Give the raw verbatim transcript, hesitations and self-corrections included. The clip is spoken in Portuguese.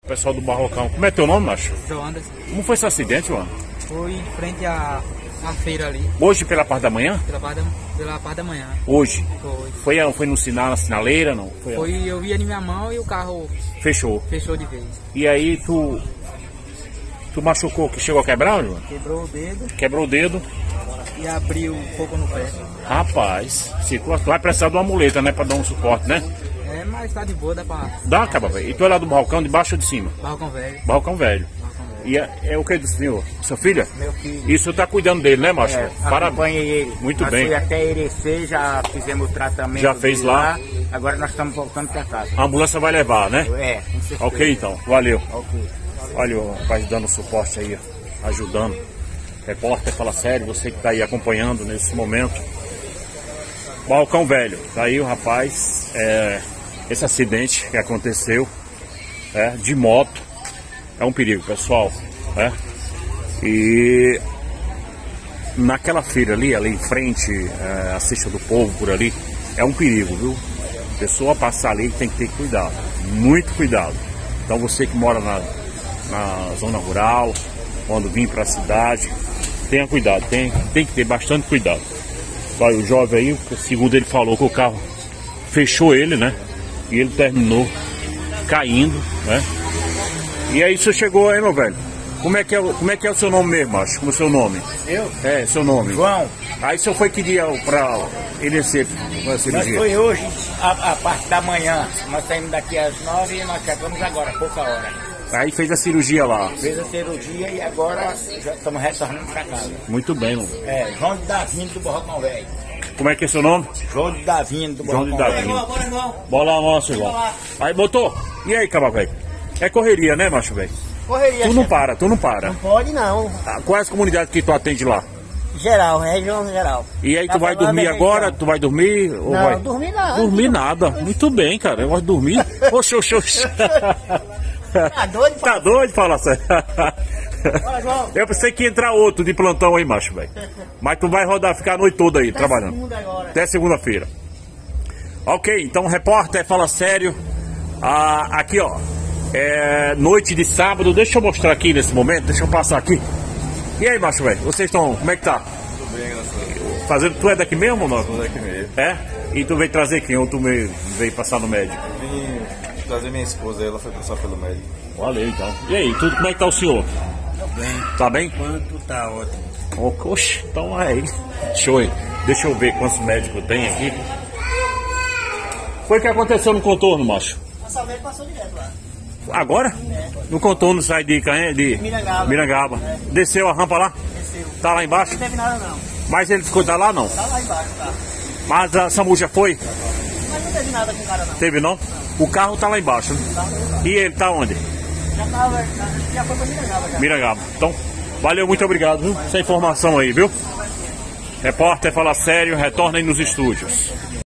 Pessoal do Barrocão, como é teu nome, macho? João Anderson. Como foi esse acidente, mano? Foi em frente à, à feira ali. Hoje pela parte da manhã? Pela parte da, pela parte da manhã. Hoje? Foi. Foi, foi no sinal, na sinaleira, não? Foi, Foi, eu via na minha mão e o carro Fechou. fechou de vez. E aí tu... Tu machucou, que chegou a quebrar, João? Quebrou o dedo Quebrou o dedo. e abriu um pouco no pé. Rapaz, se tu vai precisar de uma muleta, né? Pra dar um suporte, né? É, mas tá de boa, dá pra... Dá, acaba, velho. E tu é lá do Barrocão, de baixo ou de cima? Barrocão velho. Barrocão velho. Barrocão velho. E é, é o que do senhor? Sua filha? Meu filho. Isso tá cuidando dele, né, macho? É, Parabéns. acompanhei ele. Muito nós bem. Fui até Irecê, já fizemos o tratamento. Já fez dele lá? Agora nós estamos voltando para casa. A ambulância vai levar, né? É, com certeza. Ok, então. Valeu. Ok. Olha o rapaz dando suporte aí, ó, ajudando. Repórter Fala Sério, você que está aí acompanhando nesse momento. Balcão Velho, tá aí o rapaz, é, esse acidente que aconteceu, é, de moto, é um perigo, pessoal, é, e naquela feira ali, ali em frente, é, a Cesta do Povo por ali, é um perigo, viu? A pessoa passar ali tem que ter cuidado, muito cuidado. Então você que mora na, na zona rural, quando vir para a cidade, tenha cuidado, tem, tem que ter bastante cuidado. Olha, o jovem aí, segundo ele falou que o carro fechou ele, né? E ele terminou caindo, né? E aí você chegou aí, meu velho. Como é que é, como é, que é o seu nome mesmo, macho? Como é o seu nome? Eu? É, seu nome. João. Aí o senhor foi que dia pra ele ser pra Nós cirurgia? foi hoje, a, a parte da manhã. Nós saímos daqui às nove e nós chegamos agora, pouca hora. Aí fez a cirurgia lá. Fez a cirurgia e agora já estamos retornando para casa. Muito bem, mano. É, João de Davinho do Barrocão Velho. Como é que é seu nome? João de Davinho do João de Barrocão Davinho. Velho. Bora, irmão. Bola nossa, irmão. Aí, botou. E aí, cabra, velho? É correria, né, macho, velho? Correria. Tu não para, tu não para. Não pode não. Ah, qual é as comunidades que tu atende lá? Geral, região geral. E aí tu Tá vai falando dormir aí, agora? então. Tu vai dormir? Ou Não, vai? dormir não. Dormir nada. Muito bem, cara. Eu gosto de dormir. Oxe, oxe, oxe. Tá doido? Tá doido, fala sério. Bora, João. Eu pensei que ia entrar outro de plantão aí, macho, velho. Mas tu vai rodar, ficar a noite toda aí, Até trabalhando. segunda agora. Até segunda-feira. Ok, então repórter Fala Sério. Ah, aqui, ó. É noite de sábado. Deixa eu mostrar aqui nesse momento. Deixa eu passar aqui. E aí, macho, velho? Vocês estão. Como é que tá? Tudo bem, graças a Deus. Fazendo. Tu é daqui mesmo ou não? Tudo aqui mesmo. É? E tu veio trazer quem? Ou tu veio, veio passar no médico? Vim trazer minha esposa, ela foi passar pelo médico. Valeu, então. E aí, tudo, como é que tá o senhor? Tá bem. Tá bem? Quanto tá ótimo. Oh, oxe, então aí. Show aí. Deixa eu ver quantos médicos tem aqui. Foi o que aconteceu no contorno, macho? Essa vez passou direto lá. Agora? No contorno sai de, Canhe- de Mirangaba. Mirangaba. Desceu a rampa lá? Desceu. Tá lá embaixo? Não teve nada não. Mas ele ficou tá lá não? Tá lá embaixo, tá. Mas a SAMU já foi? Mas não teve nada com o cara não. Teve não? O carro tá lá embaixo, né? Tá, tá. E ele tá onde? Já tava, já foi pra Mirangaba já. Mirangaba. Então, valeu, muito obrigado, viu? Essa informação aí, viu? Repórter Fala Sério, retorna aí nos estúdios.